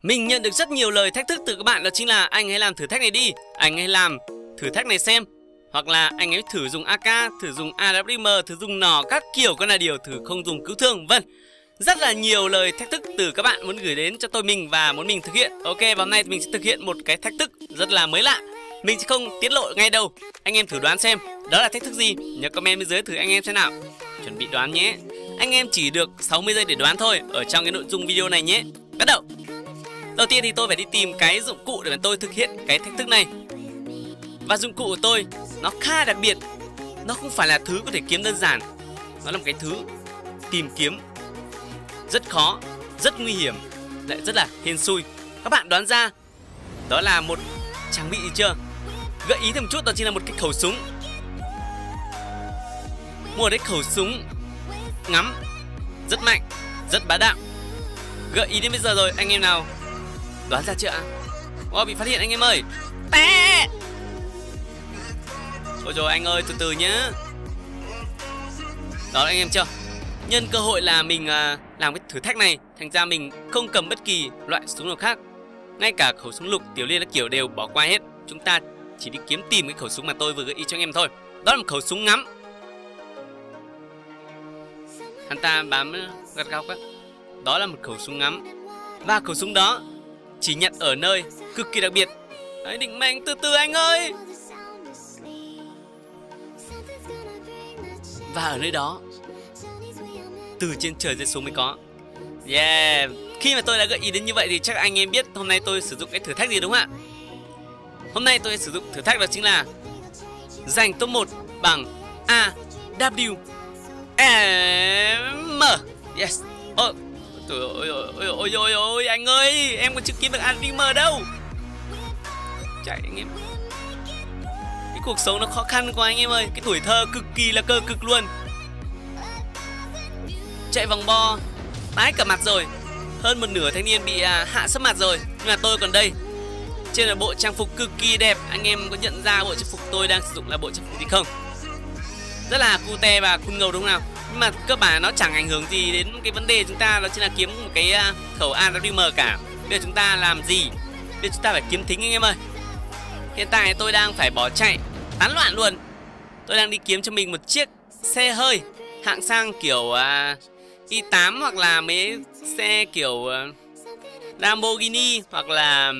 Mình nhận được rất nhiều lời thách thức từ các bạn, đó chính là anh hãy làm thử thách này đi, anh hãy làm thử thách này xem, hoặc là anh hãy thử dùng AK, thử dùng AWM, thử dùng nỏ các kiểu con là điều, thử không dùng cứu thương, vân. Rất là nhiều lời thách thức từ các bạn muốn gửi đến cho tôi mình và muốn mình thực hiện. Ok, và hôm nay mình sẽ thực hiện một cái thách thức rất là mới lạ. Mình sẽ không tiết lộ ngay đâu. Anh em thử đoán xem đó là thách thức gì. Nhớ comment bên dưới thử anh em xem nào. Chuẩn bị đoán nhé. Anh em chỉ được 60 giây để đoán thôi ở trong cái nội dung video này nhé. Bắt đầu. Đầu tiên thì tôi phải đi tìm cái dụng cụ để mà tôi thực hiện cái thách thức này. Và dụng cụ của tôi nó khá đặc biệt. Nó không phải là thứ có thể kiếm đơn giản. Nó là một cái thứ tìm kiếm rất khó, rất nguy hiểm, lại rất là hên xui. Các bạn đoán ra đó là một trang bị gì chưa? Gợi ý thêm một chút, đó chính là một cái khẩu súng. Một cái khẩu súng ngắm rất mạnh, rất bá đạo. Gợi ý đến bây giờ rồi, anh em nào đoán ra chưa ạ? Bị phát hiện anh em ơi. Té. Ôi rồi anh ơi, từ từ nhá. Đó anh em chưa? Nhân cơ hội là mình làm cái thử thách này, thành ra mình không cầm bất kỳ loại súng nào khác. Ngay cả khẩu súng lục, tiểu liên, kiểu đều bỏ qua hết. Chúng ta chỉ đi kiếm tìm cái khẩu súng mà tôi vừa gợi ý cho anh em thôi. Đó là một khẩu súng ngắm. Hắn ta bám gắt góc á. Đó là một khẩu súng ngắm. Và khẩu súng đó chỉ nhận ở nơi cực kỳ đặc biệt. Đấy, định mệnh, từ từ anh ơi. Và ở nơi đó từ trên trời rơi xuống mới có. Yeah. Khi mà tôi đã gợi ý đến như vậy thì chắc anh em biết hôm nay tôi sử dụng cái thử thách gì đúng không ạ? Hôm nay tôi sử dụng thử thách đó chính là giành top 1 bằng AWM. Yes. Ôi anh ơi, em còn chưa kiếm được AWM đâu. Chạy anh em. Cái cuộc sống nó khó khăn quá anh em ơi. Cái tuổi thơ cực kỳ là cơ cực luôn. Chạy vòng bo tái cả mặt rồi. Hơn một nửa thanh niên bị hạ sấp mặt rồi. Nhưng mà tôi còn đây. Trên là bộ trang phục cực kỳ đẹp. Anh em có nhận ra bộ trang phục tôi đang sử dụng là bộ trang phục gì không? Rất là cute và cool ngầu đúng không nào? Nhưng mà cơ bản nó chẳng ảnh hưởng gì đến cái vấn đề chúng ta, đó chính là kiếm một cái khẩu AWM cả. Bây giờ chúng ta làm gì? Bây giờ chúng ta phải kiếm thính anh em ơi. Hiện tại tôi đang phải bỏ chạy tán loạn luôn. Tôi đang đi kiếm cho mình một chiếc xe hơi hạng sang kiểu i8 hoặc là mấy xe kiểu Lamborghini hoặc là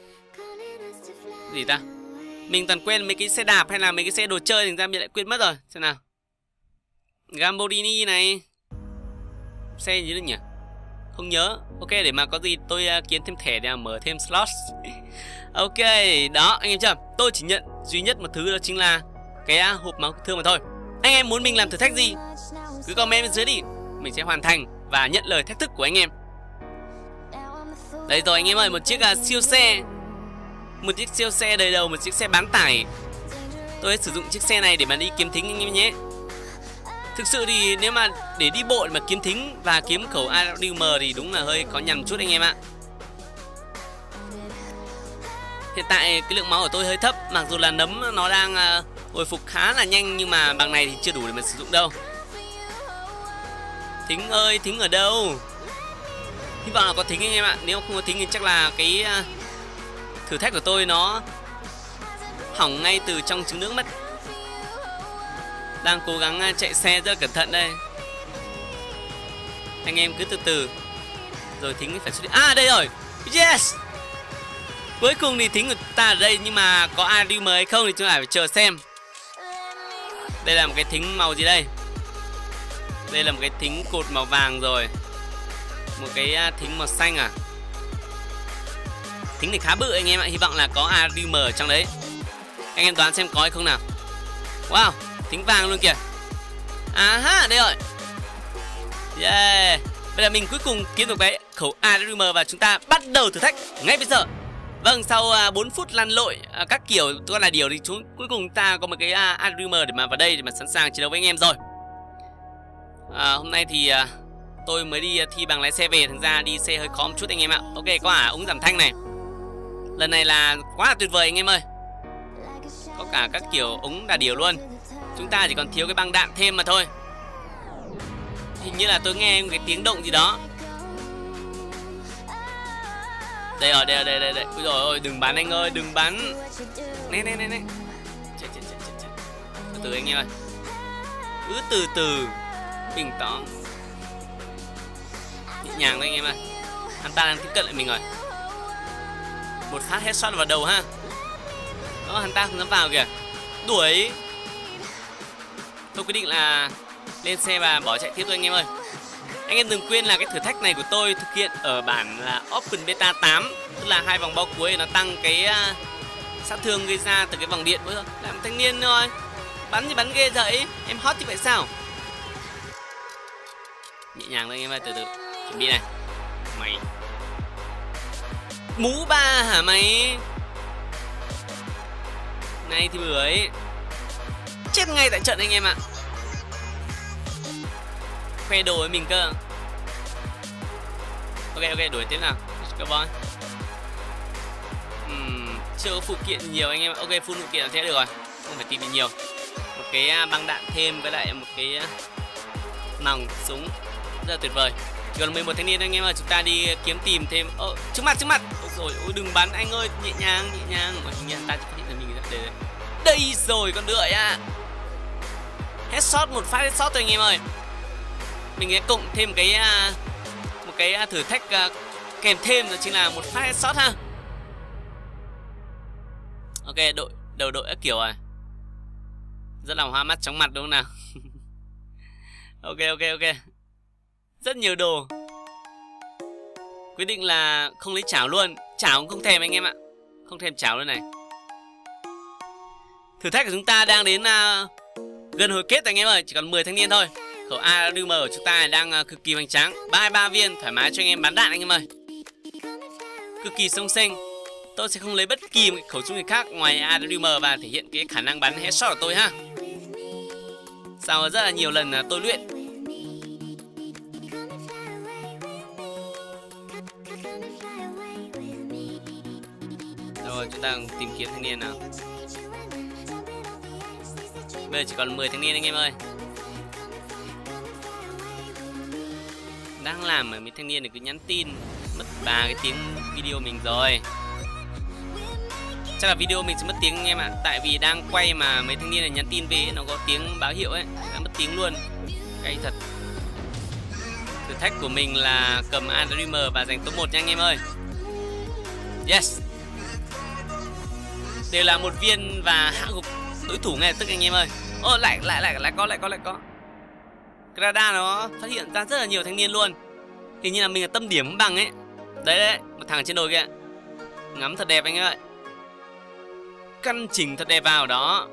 gì ta? Mình toàn quên mấy cái xe đạp hay là mấy cái xe đồ chơi, thành ra mình lại quên mất rồi. Xem nào. Lamborghini này. Xe gì nữa nhỉ? Không nhớ. Ok, để mà có gì tôi kiếm thêm thẻ để mở thêm slot. Ok, đó anh em chưa? Tôi chỉ nhận duy nhất một thứ, đó chính là cái hộp máu thương mà thôi. Anh em muốn mình làm thử thách gì? Cứ comment bên dưới đi. Mình sẽ hoàn thành và nhận lời thách thức của anh em. Đây rồi anh em ơi, một chiếc siêu xe. Một chiếc siêu xe đời đầu, một chiếc xe bán tải. Tôi sẽ sử dụng chiếc xe này để mà đi kiếm thính anh em nhé. Thực sự thì nếu mà để đi bộ để mà kiếm thính và kiếm khẩu AWM thì đúng là hơi khó nhằn chút anh em ạ. Hiện tại cái lượng máu của tôi hơi thấp, mặc dù là nấm nó đang hồi phục khá là nhanh, nhưng mà bằng này thì chưa đủ để mà sử dụng đâu. Thính ơi, thính ở đâu? Hy vọng là có thính anh em ạ. Nếu không có thính thì chắc là cái thử thách của tôi nó hỏng ngay từ trong trứng nước mất. Đang cố gắng chạy xe rất là cẩn thận đây. Anh em cứ từ từ. Rồi thính phải xuất hiện. Đây rồi. Yes. Cuối cùng thì thính của ta ở đây, nhưng mà có AWM hay không thì chúng ta phải chờ xem. Đây là một cái thính màu gì đây? Đây là một cái thính cột màu vàng rồi. Một cái thính màu xanh à? Thính này khá bự anh em ạ. Hy vọng là có AWM ở trong đấy. Anh em đoán xem có hay không nào. Wow, thính vàng luôn kìa. Đây rồi. Yeah. Bây giờ mình cuối cùng kiếm được cái khẩu AWM và chúng ta bắt đầu thử thách ngay bây giờ. Vâng, sau 4 phút lăn lội các kiểu con là điều thì cuối cùng ta có một cái AWM để mà vào đây để mà sẵn sàng chiến đấu với anh em rồi. Hôm nay thì tôi mới đi thi bằng lái xe về, thành ra đi xe hơi khó một chút anh em ạ. Ok, có ống giảm thanh này. Lần này là quá là tuyệt vời anh em ơi. Có cả các kiểu ống đà điểu luôn. Chúng ta chỉ còn thiếu cái băng đạn thêm mà thôi. Hình như là tôi nghe cái tiếng động gì đó. Đây rồi, đây. Ui dồi ôi, đừng bắn anh ơi, đừng bắn. Nè. Chết. Từ từ anh em ơi. Cứ từ từ, bình tĩnh. Nhẹ nhàng thôi anh em ơi. Hắn ta đang tiếp cận lại mình rồi. Một phát headshot vào đầu ha. Đó, hắn ta không dám vào kìa. Đuổi. Tôi quyết định là lên xe và bỏ chạy tiếp thôi anh em ơi. Anh em đừng quên là cái thử thách này của tôi thực hiện ở bản là Open Beta 8, tức là 2 vòng bao cuối nó tăng cái sát thương gây ra từ cái vòng điện nữa. Làm thanh niên thôi. Bắn thì bắn ghê vậy. Em hot như vậy sao? Nhẹ nhàng thôi anh em ơi, từ từ. Chuẩn bị này. Mày. Mũ 3 hả mày? Này thì bưởi. Chết ngay tại trận anh em ạ. Khoe đồ với mình cơ. Ok, đuổi tiếp nào. Let's go boy. Chưa có phụ kiện nhiều anh em. Ok, full phụ kiện là thế được rồi. Không phải tìm nhiều. Một cái băng đạn thêm với lại một cái nòng súng rất là tuyệt vời. Chỉ còn 11 thanh niên anh em ơi, chúng ta đi kiếm tìm thêm. Trước mặt. Ôi rồi, ôi đừng bắn anh ơi, nhẹ nhàng. Ôi hình như ta chỉ phát hiện là mình đây rồi con đợi à. Headshot, một phát headshot thôi anh em ơi. Mình sẽ cộng thêm một cái thử thách kèm thêm, đó chính là một phát headshot ha. Ok, đầu đội các kiểu à. Rất là hoa mắt chóng mặt đúng không nào? Ok. Rất nhiều đồ. Quyết định là không lấy chảo luôn. Chảo cũng không thèm anh em ạ. Không thèm chảo luôn này. Thử thách của chúng ta đang đến gần hồi kết anh em ơi. Chỉ còn 10 thanh niên thôi. Khẩu AWM của chúng ta đang cực kỳ hoành tráng. 33 viên, thoải mái cho anh em bắn đạn anh em ơi. Cực kỳ sông xanh. Tôi sẽ không lấy bất kỳ một khẩu súng gì khác ngoài AWM và thể hiện cái khả năng bắn headshot của tôi ha. Sau rất là nhiều lần tôi luyện. Rồi chúng ta tìm kiếm thanh niên nào. Bây giờ chỉ còn 10 thanh niên anh em ơi. Đang làm mà mấy thanh niên này cứ nhắn tin. Mất 3 cái tiếng video mình rồi. Chắc là video mình sẽ mất tiếng anh em ạ. Tại vì đang quay mà mấy thanh niên này nhắn tin về nó có tiếng báo hiệu ấy, đang mất tiếng luôn. Cái thật. Thử thách của mình là cầm AWM và giành top 1 nha anh em ơi. Yes. Đều là một viên và hạ gục đối thủ ngay tức anh em ơi. Lại có. Cái radar nó phát hiện ra rất là nhiều thanh niên luôn. Hình như là mình là tâm điểm bằng ấy. Đấy, một thằng trên đồi kìa. Ngắm thật đẹp anh em ơi. Căn chỉnh thật đẹp vào đó.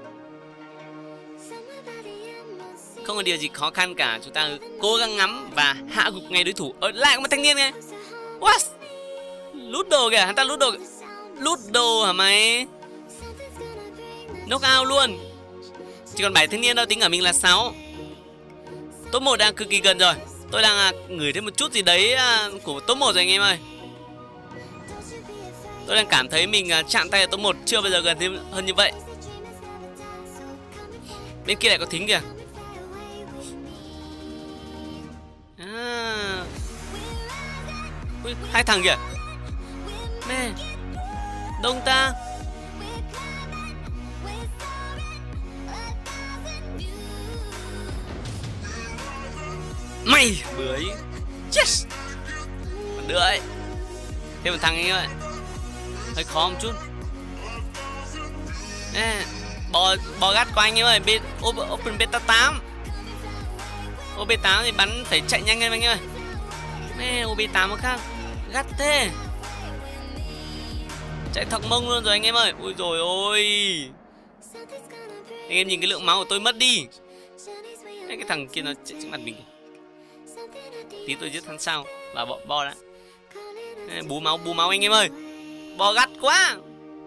Không có điều gì khó khăn cả. Chúng ta cố gắng ngắm và hạ gục ngay đối thủ. Lại có một thanh niên nghe. What? Lút đồ kìa, hắn ta lút đồ kìa. Lút đồ hả mày? Knock out luôn. Chỉ còn 7 thanh niên đâu, tính ở mình là 6. Top 1 đang cực kỳ gần rồi. Tôi đang ngửi thấy một chút gì đấy của top 1 rồi anh em ơi. Tôi đang cảm thấy mình chạm tay ở top 1 chưa bao giờ gần thêm hơn như vậy. Bên kia lại có thính kìa. Ui, 2 thằng kìa. Mẹ, đông ta. Mày bưởi. Yes. Còn nữa ấy. Thêm một thằng anh ơi. Hơi khó một chút. Bò gắt của anh em ơi. Open Beta 8. OB8 thì bắn phải chạy nhanh lên anh ơi. OB8 nó khác. Gắt thế. Chạy thọc mông luôn rồi anh em ơi. Ui rồi ôi. Anh em nhìn cái lượng máu của tôi mất đi. Cái thằng kia nó chạy trước mặt mình. Tí tôi giết hắn sau. Và bo đã. Bú máu anh em ơi. Bo gắt quá.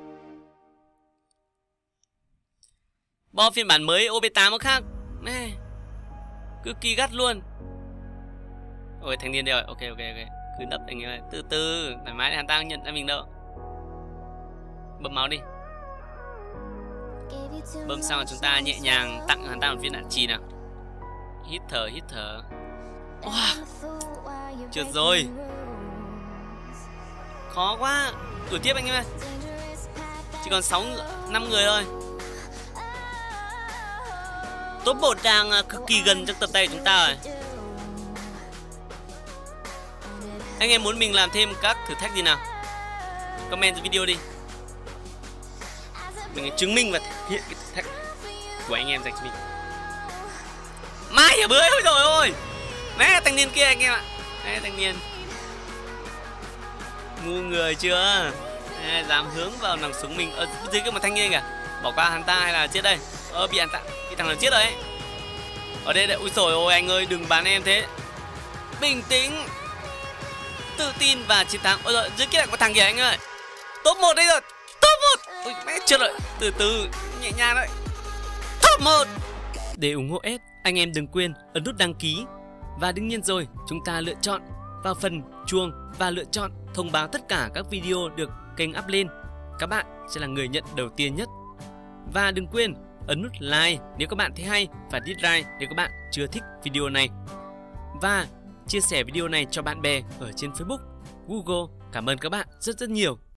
Bo phiên bản mới OB8 nó khác. Cực kỳ gắt luôn. Ôi thanh niên đây rồi. Ok. Cứ đập anh em ơi. Từ từ. Thoải mái hắn ta không nhận ra mình đâu. Bơm máu đi. Bơm xong rồi chúng ta nhẹ nhàng tặng hắn ta một viên đạn trì nào. Hít thở. Wow. Trượt rồi. Khó quá. Đuổi tiếp anh em ơi. Chỉ còn 5 người thôi. Top 1 đang cực kỳ gần trong tập tay của chúng ta rồi. Anh em muốn mình làm thêm các thử thách gì nào? Comment dưới video đi. Mình chứng minh và thể hiện cái thử thách của anh em dành cho mình. Mai ở bưởi, ôi trời ơi. Mẹ thanh niên kia anh em ạ. Mẹ thanh niên ngu người chưa? Dám hướng vào nòng súng mình. Ở dưới kia một thanh niên kìa. Bỏ qua hắn ta hay là chết đây? Bị thằng nào chết rồi ấy. Ở đây ui trời ơi anh ơi, đừng bắn em thế. Bình tĩnh, tự tin và chiến thắng. Ôi rồi dưới kia lại có thằng kìa anh ơi. Top 1 đây rồi. Top 1. Ui mẹ chết rồi. Từ từ nhẹ nhàng đấy. Top 1. Để ủng hộ S, anh em đừng quên ấn nút đăng ký. Và đương nhiên rồi, chúng ta lựa chọn vào phần chuông và lựa chọn thông báo tất cả các video được kênh up lên. Các bạn sẽ là người nhận đầu tiên nhất. Và đừng quên ấn nút like nếu các bạn thấy hay và dislike nếu các bạn chưa thích video này. Và chia sẻ video này cho bạn bè ở trên Facebook, Google. Cảm ơn các bạn rất nhiều.